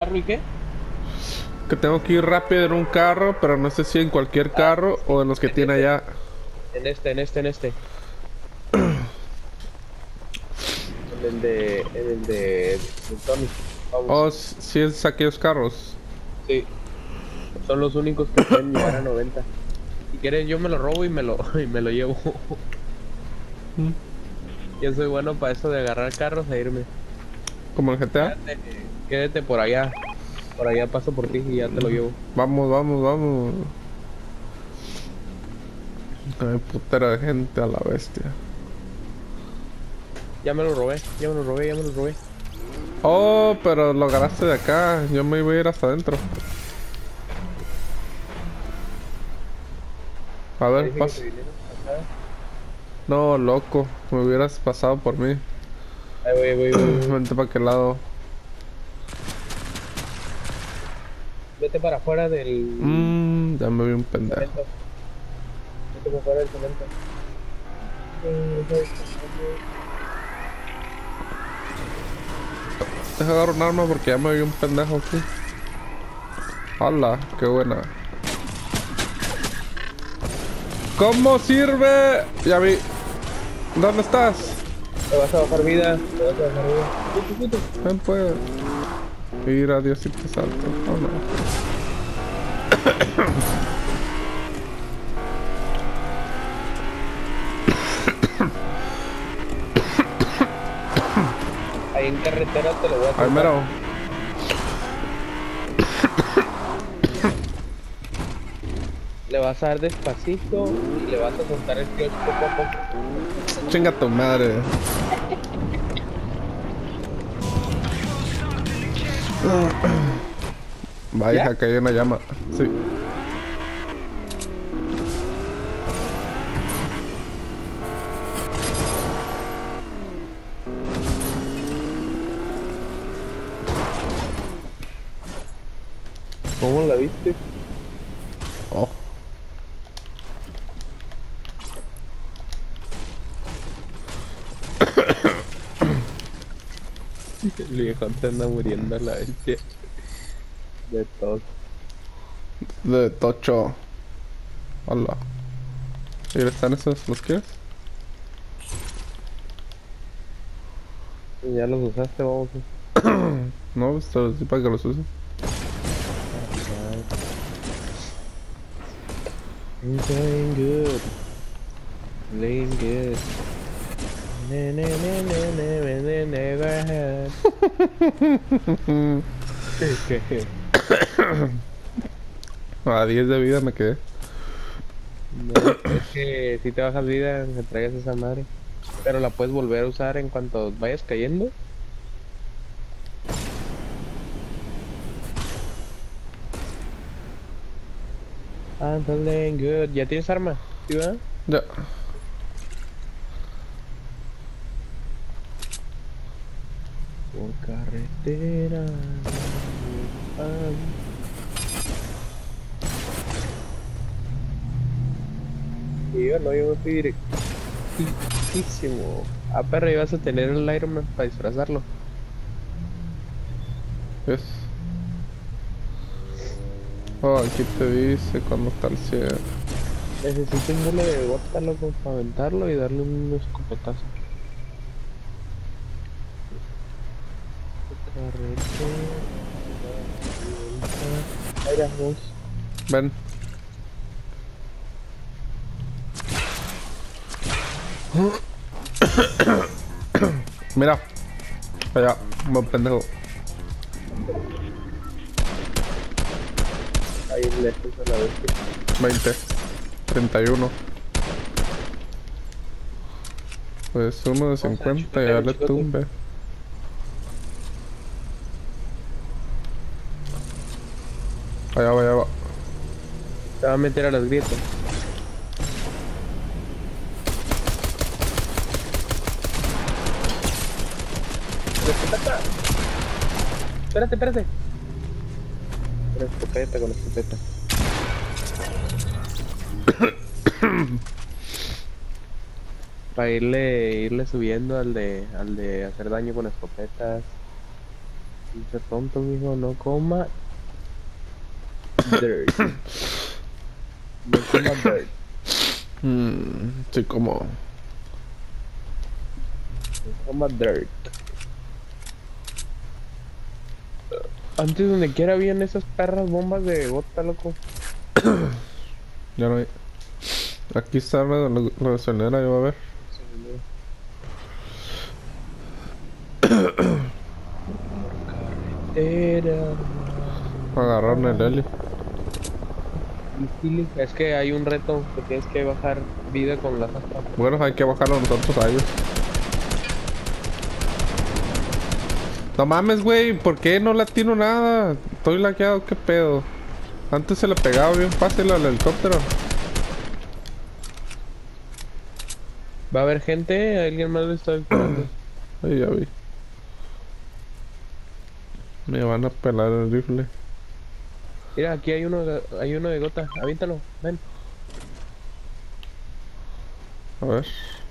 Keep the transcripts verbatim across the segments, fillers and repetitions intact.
¿Carro y qué? Que tengo que ir rápido en un carro, pero no sé si en cualquier Ah, carro o en los que en tiene este, allá. en este, en este, en este. En el de, en el de, de Tony. Oh, Vamos. s- si es aquellos carros. Sí, son los únicos que pueden llegar a noventa. Si quieres, yo me lo robo y me lo, y me lo llevo. Mm, Yo soy bueno para eso de agarrar carros e irme. Como el G T A. Quédate, quédate por allá. Por allá paso por ti y ya te lo llevo. Vamos, vamos, vamos. Hay putera de gente a la bestia. Ya me lo robé, ya me lo robé, ya me lo robé. Oh, pero lo agarraste de acá. Yo me iba a ir hasta adentro. A Te ver, dije que te pasa. vinieras para acá. No, loco. Me hubieras pasado por mí. Ahí voy, voy, voy, voy. Vente para aquel lado. Vete para afuera del Mmm, ya me vi un pendejo. cemento. Vete para afuera del cemento. Eh, deja dispararle. Deja agarrar un arma porque ya me vi un pendejo aquí. ¡Hala! ¡Qué buena! ¿Cómo sirve? Ya vi. ¿Dónde estás? Te vas a bajar vida, te vas a bajar vida. Puto, puto. Ven pues. Mira, Diosito santo. Oh no. Ahí en carretera te lo voy a Ay, soltar. mero. Le vas a dar despacito y le vas a soltar el clutch poco a poco. Chinga tu madre. ¿Ya? Vaya, que hay una llama. Sí. ¿Cómo la viste? Oh. El viejo te anda muriendo a la bestia. De todo. De tocho. Hola. ¿Y están esos? ¿Los quieres? Ya los usaste, vamos. No, pues te los di para que los uses. I'm doing good. Playing good. Ne, ne, ne, ne, ne, ne, ne, never had. ¿Qué? A diez de vida me quedé. No, es que si te bajas vida, me traigas esa madre. Pero la puedes volver a usar en cuanto vayas cayendo. I'm feeling good. ¿Ya tienes arma? ¿Sí, va? Ya. Por carretera. Ay. Y yo no, yo me fui directísimo. Ah, perro, ibas a tener el Iron Man para disfrazarlo. Es. Oh, aquí te dice cuando está el cielo. Necesito un mule de vodka, loco, para aventarlo y darle un escopetazo. Carretera. Ahí vamos. Ven. Mira. Allá. Un buen pendejo. Ahí lejos a la bestia. veinte. treinta y uno. Pues uno de Vamos a ver, cincuenta y chicote, dale chicote. tumbe. Allá va, allá va. Te va a meter a las grietas. ¡Escopeta! Espérate, espérate. Con escopeta, con escopeta. Para irle, irle subiendo al de, al de hacer daño con escopetas. Dice tonto, mijo, no coma dirt. No coma dirt. Mmm, sí, como. No coma dirt. Antes donde quiera habían esas perras bombas de gota, loco. Ya no hay. Aquí está la, la, la gasolinera, yo voy a ver. Era. Agarraron el heli. Es que hay un reto que tienes que bajar vida con las astas. Bueno, hay que bajarlo nosotros a ellos. No mames, güey, ¿por qué no le atino nada? Estoy laqueado, qué pedo. Antes se le pegaba bien fácil al helicóptero. Va a haber gente, alguien más lo está disparando. Ay, ya vi. Me van a pelar el rifle. Mira, aquí hay uno, de- hay uno de gota, avíntalo, ven. A ver.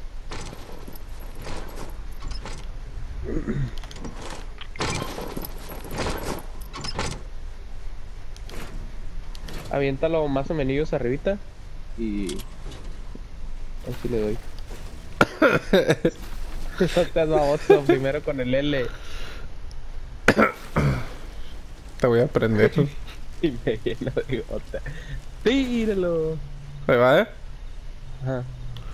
Aviéntalo más o menos arribita. Y... así le doy. No seas baboso, primero con el L. Te voy a prender. Y me lleno de gota. Tíralo. Ahí va, eh. Ajá.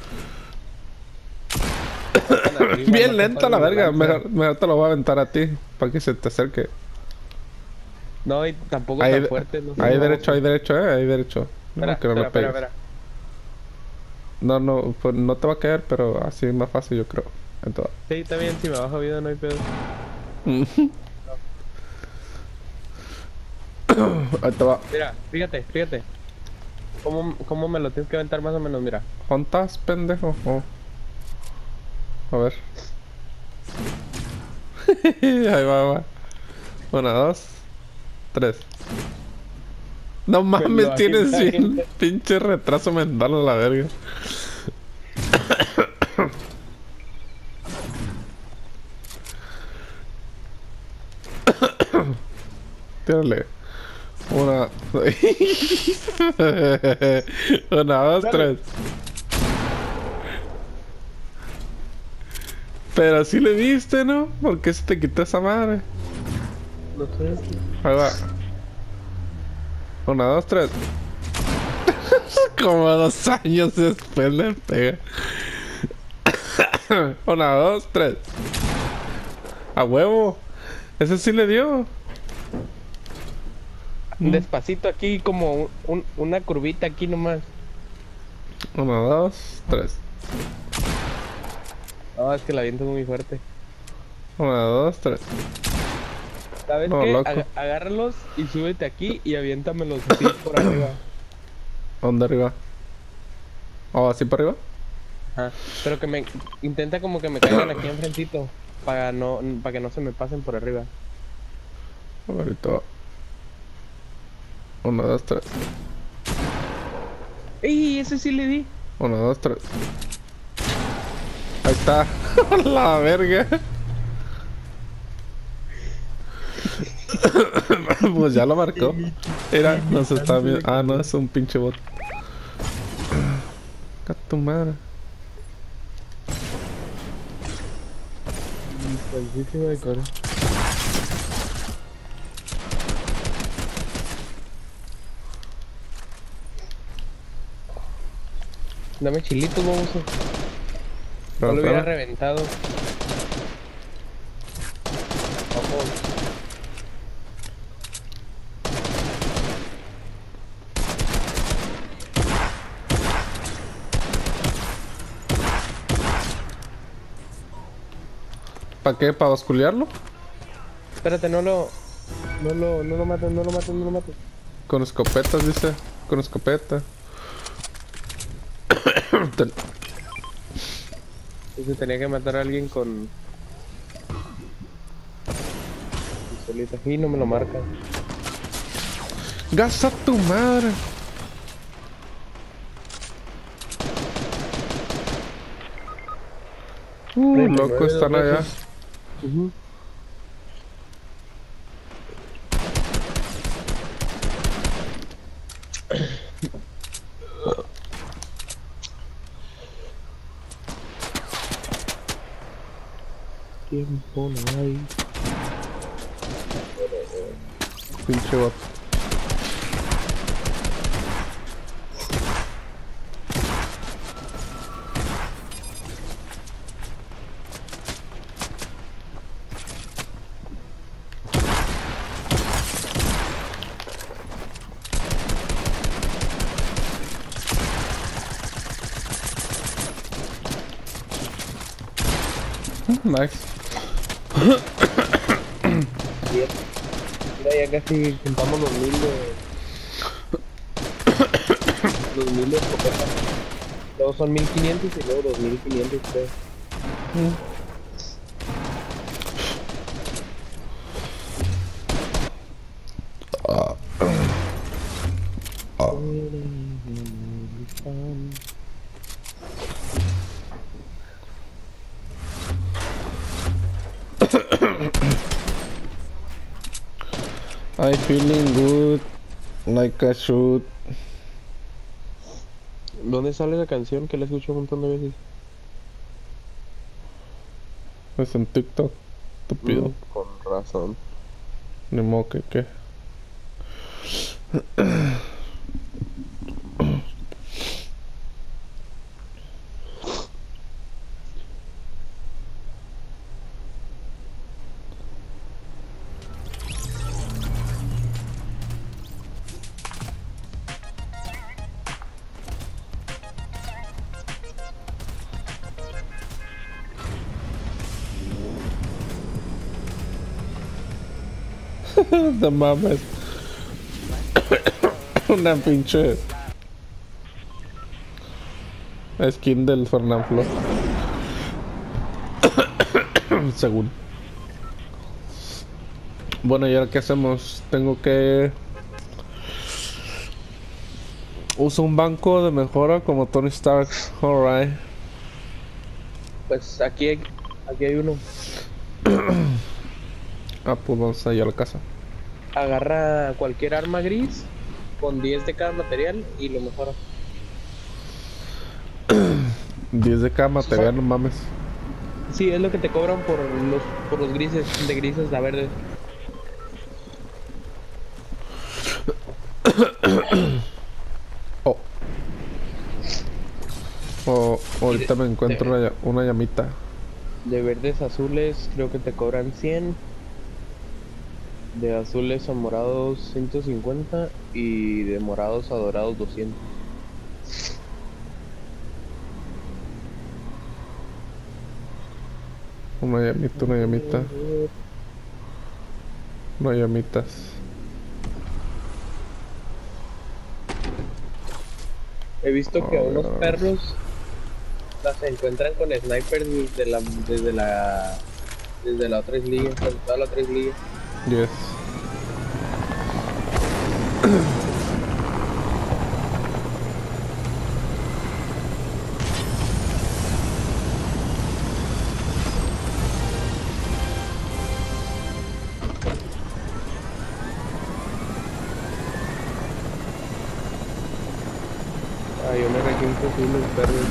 Bien lenta la verga. Mejor, mejor te lo voy a aventar a ti. Para que se te acerque. No, y tampoco Ahí, tan fuerte. No sé, ahí no, derecho, no. ahí derecho, eh. Ahí derecho. No, Espera, que no espera, lo espera, pegues. espera. No, no, pues no te va a caer, pero así es más fácil, yo creo. Entonces. Sí, está bien, si me bajo vida no hay pedo. Ahí te va. Mira, fíjate, fíjate. ¿Cómo, cómo me lo tienes que aventar más o menos? Mira. ¿Juntas, pendejo? Oh. A ver. Ahí va, va. Una, dos, tres. No mames, lo tienes avienta bien bien. pinche retraso mental a la verga. Tírale. Una. Una, dos, Dale. tres. Pero sí le diste, ¿no? ¿Por qué se te quitó esa madre? No sé. Ahí va. Una, dos, tres. Como dos años después le pega. Una, dos, tres. A huevo. Ese sí le dio. Despacito aquí, como un, un- una curvita aquí nomás. Una, dos, tres. No, es que la viento muy fuerte. Una, dos, tres. ¿Sabes No, qué? loco. Aga- agárralos y súbete aquí y aviéntamelos así por arriba. ¿Dónde arriba? ¿O así para arriba? Ajá. Pero que me... intenta como que me caigan aquí enfrentito. Para no... para que no se me pasen por arriba. Ahorita va. Una, dos, tres. ¡Ey! Ese sí le di. Una, dos, tres. Ahí está. La verga. Pues ya lo marcó. Mira, nos está viendo. Ah, no, es un pinche bot. A tu madre. Buenísimo de coro. Dame chilitos, vamos a... Pero, No lo hubiera pero, reventado. Vamos. ¿para qué? ¿Para basculearlo? Espérate, no lo... No lo... No lo mates, no lo mates, no lo mates. Con escopetas, dice. Con escopeta. Ten- Entonces tenía que matar a alguien con... pistolita. Y no me lo marca. ¡Gas a tu madre! Uh, treinta y loco, nueve están dos allá. veces. Ujú. Tiempo no hay. Pinche bot. Nice. Bien. Mira, ya casi juntamos los mil de... los mil de escopeta. Luego son mil quinientos y luego dos mil quinientos creo. Ah. Ah. I feeling good, like I should. ¿Dónde sale la canción que la escucho un montón de veces? Es en TikTok, estúpido. Mm, con razón. Ni modo que qué. No mames. Una pinche skin del Fernanfloo. Según. Bueno, ¿y ahora qué hacemos? Tengo que... Uso un banco de mejora como Tony Stark. Alright. Pues aquí hay, aquí hay uno. Ah, pues vamos allá a la casa. Agarra cualquier arma gris con diez de cada material y lo mejora. diez de cada material, no mames. Sí, es lo que te cobran por los por los grises, de grises a verdes. Oh. Oh, ahorita me encuentro una, una llamita. De verdes azules creo que te cobran cien. De azules a morados ciento cincuenta y de morados a dorados doscientos. Una llamita, una llamita. Una llamitas. He visto que a Oh, unos no. perros las encuentran con snipers desde la desde la desde la otra islilla, desde toda la otra islilla. Yes. Ah, yo me requiento así los perros.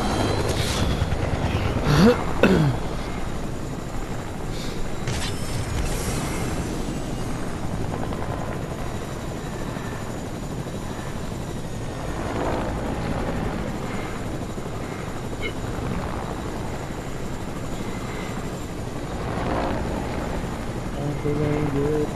I'm feeling good.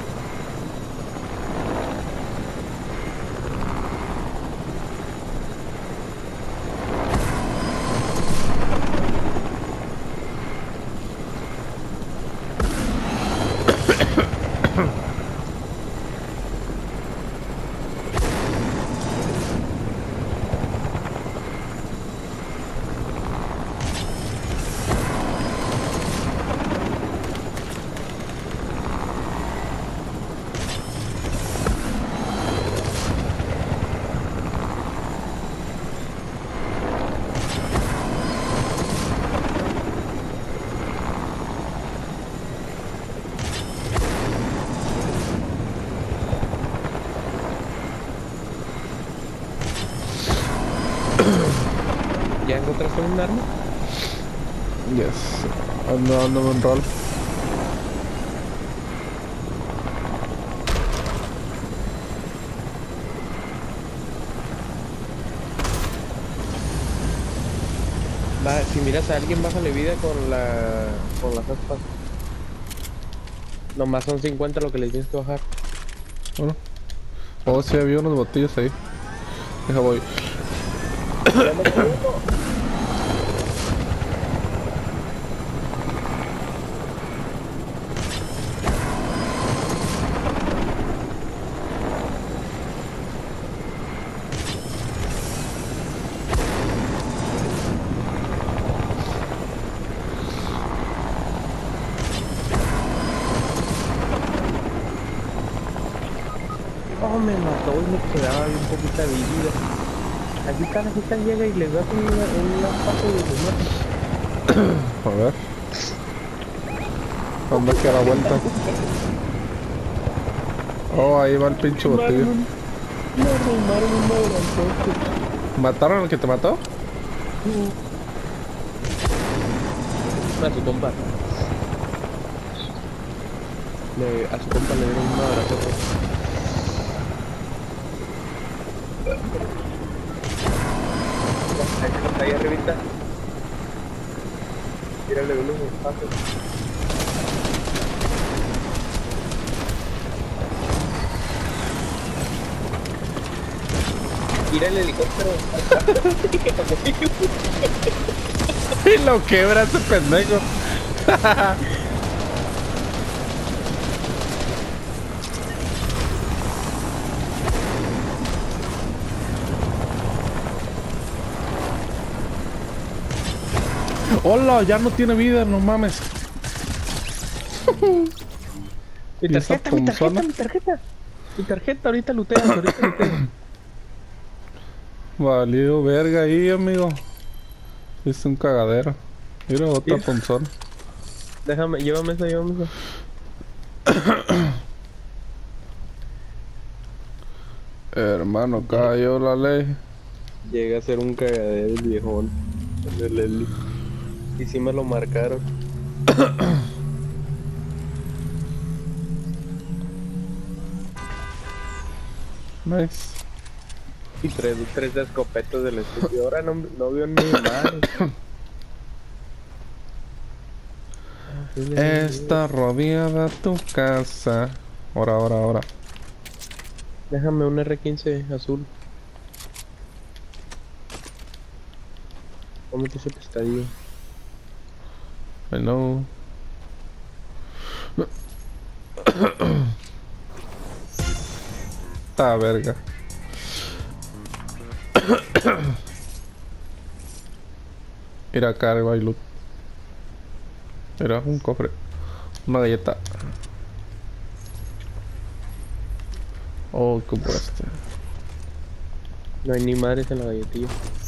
¿Ya encontraste un arma? Yes. Ando, ando en rol. Va, si miras a alguien, bájale vida con la... con las aspas. Nomás son cincuenta lo que le tienes que bajar. Bueno. Oh, sí, había unos botillos ahí. Deja voy. Ya me quedé uno. Oh, me mató y me quedaba bien poquita vida. Aquí están, aquí están, llega y les das un, un lampazo y les mata. A ver. Anda que a la vuelta. Oh, ahí va el pinche botillo. Me arrimaron un madrazote. ¿Mataron al que te mató? A su compa. Le, a su compa le dieron un madrazote. Ahí, ahí arribita. Tírale unos espacios. Tira el helicóptero. Y lo quebra ese pendejo. Hola, ya no tiene vida, no mames. Mi ¿Y esa tarjeta, mi tarjeta, punzona? mi tarjeta. Mi tarjeta, ahorita luteas, ahorita luteas. Valido verga ahí, amigo. Es un cagadero. Mira, otra Mira. punzón. Déjame, llévame esa, llévame esa. Hermano, cayó la ley. Llega a ser un cagadero el viejón. El Leslie. Y sí me lo marcaron. Nice. Y tres, tres escopetas del estúpido. Ahora no, no veo ni madre. Está rodeada tu casa. Ahora, ahora, ahora. Déjame un R quince azul. Cómete ese pescadillo. Hello. Está verga. Mira acá arriba hay loot. Mira, un cofre. Una galleta. Oh, como este. No hay ni madres en la galletilla.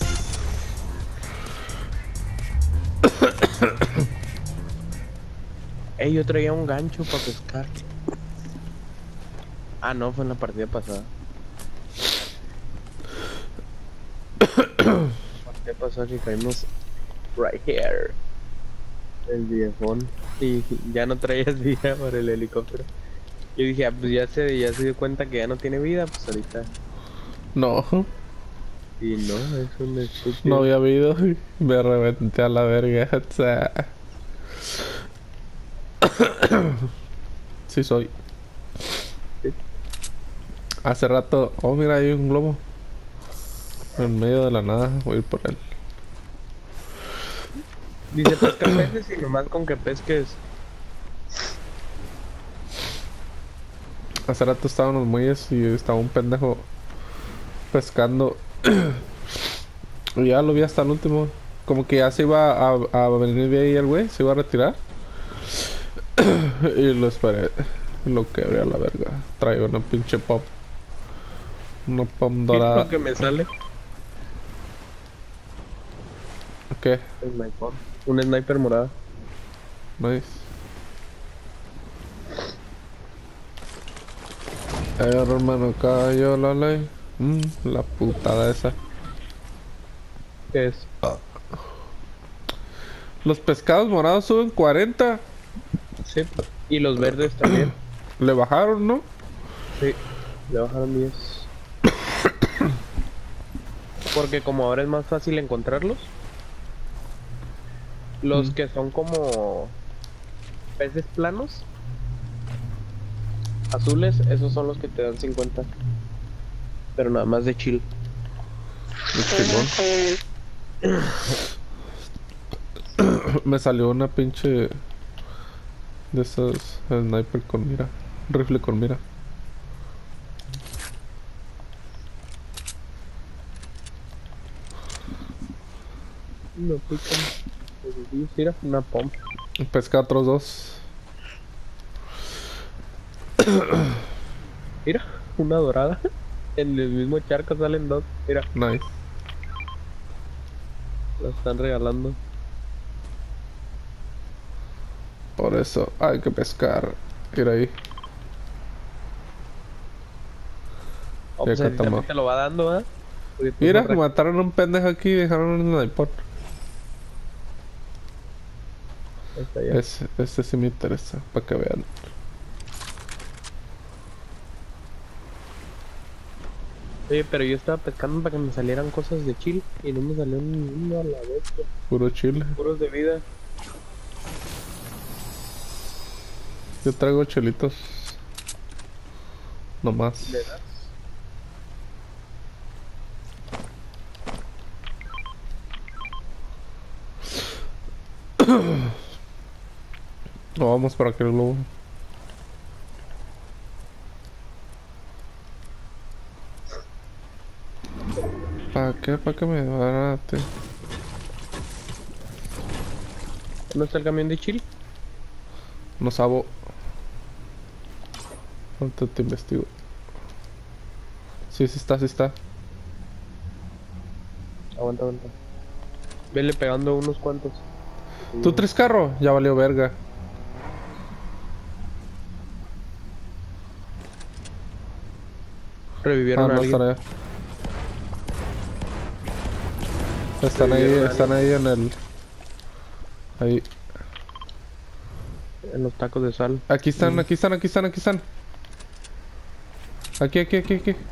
Ey, yo traía un gancho para pescar. Ah, no, fue en la partida pasada. La partida pasada que caímos right here. El viejón. Y ya no traías vida para el helicóptero. Yo dije, ah, pues ya se, ya se dio cuenta que ya no tiene vida, pues ahorita. No, Y no, es un estúpido. no había habido. Me reventé a la verga. O sea. Sí soy. Sí. Hace rato. Oh, mira, hay un globo. En medio de la nada. Voy a ir por él. Dice pesca peces y nomás con que pesques. Hace rato estaba en los muelles y estaba un pendejo pescando. Y ya lo vi hasta el último. Como que ya se iba a, a venir de ahí el güey. Se iba a retirar. Y lo esperé. Lo quebré a la verga. Traigo una pinche pop. Una pop dorada. Lo que me sale. ¿Qué? Sniper. Un sniper morado. Nice. Eh, hermano, cayó la ley. Mm, la putada esa. ¿Qué es? Los pescados morados suben cuarenta. Sí. Y los verdes también. Le bajaron, ¿no? Sí. Le bajaron diez. Porque como ahora es más fácil encontrarlos. Los Mm. que son como peces planos, azules, esos son los que te dan cincuenta. Pero nada más de chill. De chingón. Me salió una pinche de esas sniper con mira, rifle con mira. No pican. Pues sí, mira, una pompa. Pesca otros dos. Mira, una dorada. En el mismo charco salen dos. Mira, Nice. la están regalando. Por eso hay que pescar. Ir ahí. Oh, Ya pues a ti que también toma. te lo va dando, ¿eh? Porque tú Mira, no rec- mataron a un pendejo aquí y dejaron un sniper. Ahí está ya. Ese, ese sí me interesa, para que vean. Oye, pero yo estaba pescando para que me salieran cosas de chill y no me salió ni uno a la vez. Pues. Puro chile. Puros de vida. Yo traigo chelitos. No más. ¿Le das? No, vamos para aquel globo. ¿Para qué? ¿Para qué me barate? ¿No está el camión de chill? No sabo. Ahorita te investigo. Sí, sí está, sí está. Aguanta, aguanta. Vele pegando unos cuantos. ¿Tú tres carros? Ya valió verga. Ah, Revivieron a no, alguien. están allá. Están ahí, Revivieron a están ahí en el... Ahí. En los tacos de sal. Aquí están, Mm. aquí están, aquí están, aquí están. Aquí, aquí, aquí, aquí.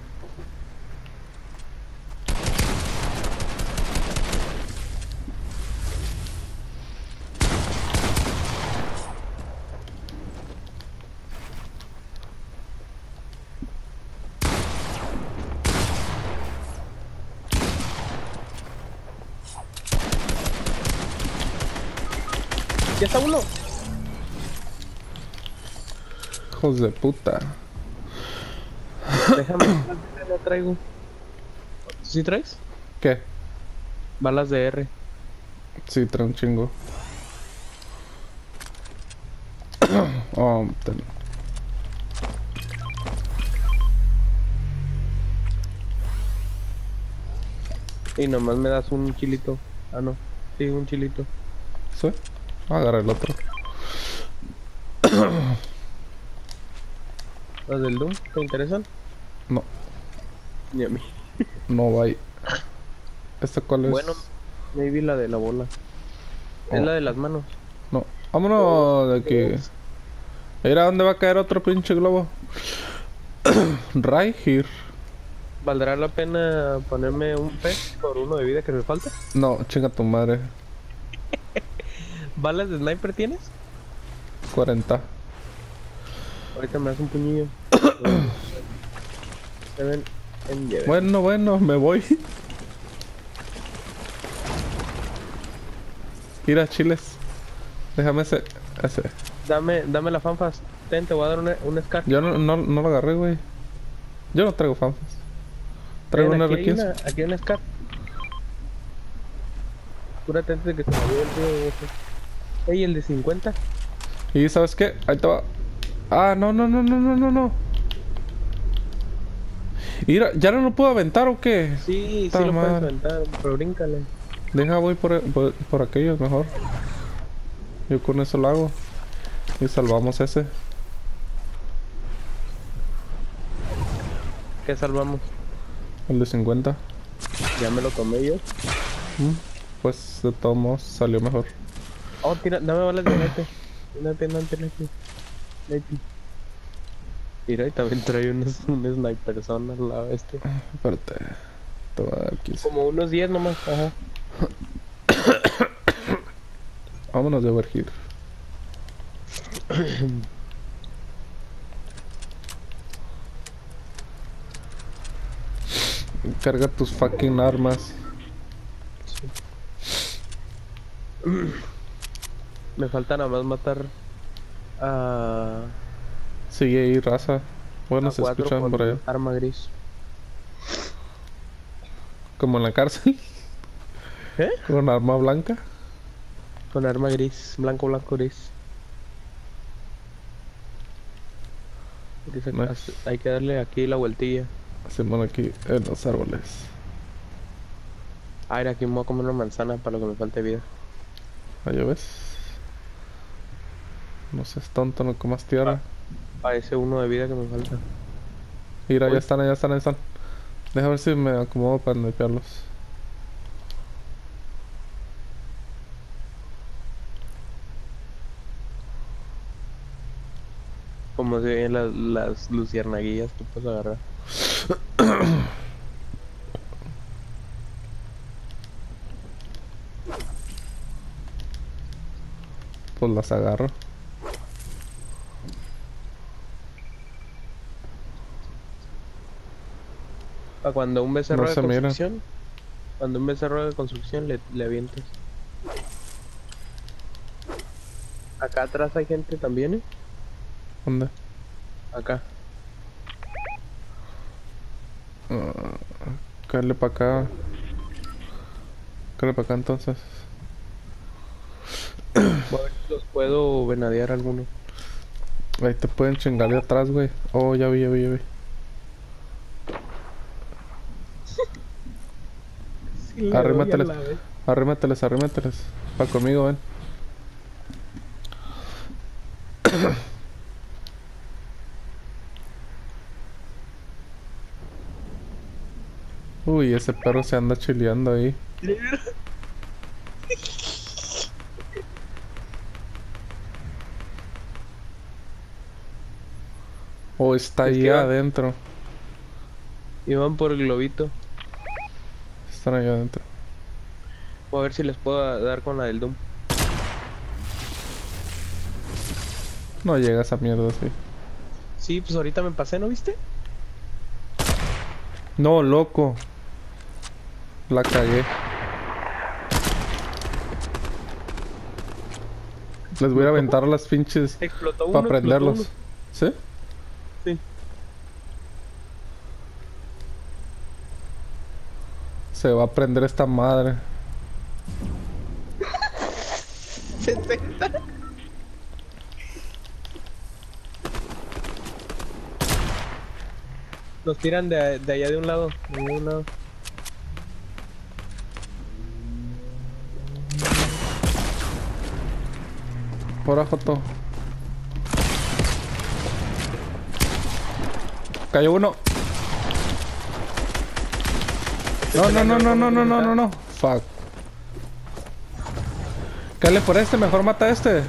¡Ya está uno! Hijos de puta. Déjame, no traigo. ¿Sí traes? ¿Qué? Balas de R. Sí, trae un chingo. Oh, ten- Y nomás me das un chilito. Ah, no. Sí, un chilito. ¿Sí? Agarra el otro. ¿Las del Doom? ¿Te interesan? No, Ni a mí. no va ahí. ¿Esta cuál es? Bueno, maybe la de la bola. Es Oh. la de las manos. No. Vámonos de aquí. Mira, ¿dónde va a caer otro pinche globo? Right here. ¿Valdrá la pena ponerme un pez por uno de vida que me falta? No, chinga tu madre. ¿Balas de sniper tienes? cuarenta. Ahorita me das un puñillo. Se ven en lleve. Bueno, bueno, me voy. Mira, chiles. Déjame ese. ese. Dame, dame la fanfas. Ten, te voy a dar un, un scar. Yo no, no, no lo agarré, güey. Yo no traigo fanfas. Traigo Ten, un aquí R hay quince. una- Aquí hay un scar. Cúrate antes de que se me olvide el tío ese. Ey, el de cincuenta. Y ¿sabes qué? Ahí te va. Ah, no, no, no, no, no, no, no. Mira, ¿ya no lo puedo aventar o qué? Sí, Ta sí lo puedes madre. aventar, pero bríncale. Deja, voy por, por, por aquellos mejor. Yo con eso lo hago. Y salvamos ese. ¿Qué salvamos? El de cincuenta. Ya me lo tomé yo. Mm, Pues de todos modos salió mejor. Oh, tira, dame balas de nete. Nete, nete, nete. Nete. Mira, y también trae unos, un sniper son al lado este. Espérate. Te voy a dar quince. Como unos diez nomás, ajá. Vámonos de Overheat. Carga tus fucking armas. Me falta nada más matar a... Sigue ahí, raza. Bueno, a se cuatro escuchan con por allá. arma gris. Como en la cárcel. ¿Eh? Con arma blanca. Con arma gris, blanco, blanco, gris. Dice, Nice. hace- hay que darle aquí la vueltilla. Hacemos aquí en los árboles. Ah, mira, aquí me voy a comer una manzana para lo que me falte vida. Allá ves. No seas tonto, no comas tierra. Para ese uno de vida que me falta. Mira, Uy. ya están, ya están, ya están. Deja ver si me acomodo para netearlos. Como se ven las, las luciérnaguillas que puedes agarrar. Pues las agarro. Para cuando un becerro No de se miran. construcción. Cuando un becerro de construcción le, le avientas. Acá atrás hay gente también, ¿eh? ¿Dónde? Acá. Uh, Cállale para acá. Cállale para acá entonces. Voy a ver si los puedo venadear alguno. Ahí te pueden chingar de atrás, güey. Oh, ya vi, ya vi, ya vi. Sí, le doy Arrímateles. a la vez. Arrímateles, arrímateles. Va conmigo, ven. Uy, ese perro se anda chileando ahí. O está Es ahí que va- adentro. Iban por el globito. Están ahí adentro. Voy a ver si les puedo dar con la del Doom. No llega esa mierda así. Sí, pues ahorita me pasé, ¿no viste? No, loco. La cagué. Les voy a aventar las pinches Explotó uno. para explotó prenderlos. uno. ¿Sí? Sí. Se va a prender esta madre. sesenta. Nos tiran de, de allá de un lado. De un lado. Por Joto. Cayó uno. No, no, no, no, no, no, no, no, no. Fuck. Cállale por este, mejor mata a este.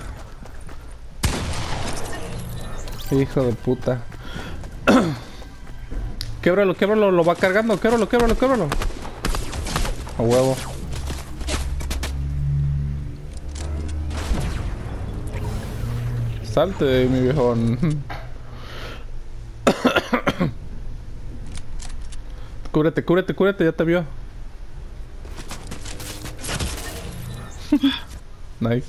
Hijo de puta. Québralo, québralo, lo va cargando, québralo, québralo, québralo. A huevo. Salte, mi viejón. Cúbrete, cúbrete, cúbrete, ya te vio. Nice.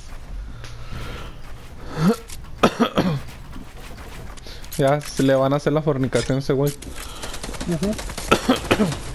Ya se le van a hacer la fornicación a ese güey.